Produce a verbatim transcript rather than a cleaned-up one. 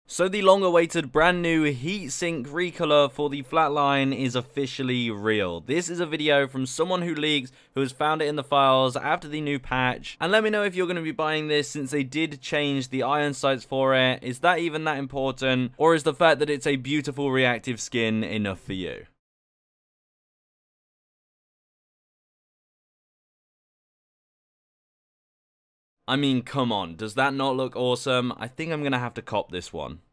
So the long-awaited brand new Heatsink Recolour for the Flatline is officially real. This is a video from someone who leaks, who has found it in the files after the new patch. And let me know if you're going to be buying this, since they did change the iron sights for it. Is that even that important? Or is the fact that it's a beautiful reactive skin enough for you? I mean, come on, does that not look awesome? I think I'm gonna have to cop this one.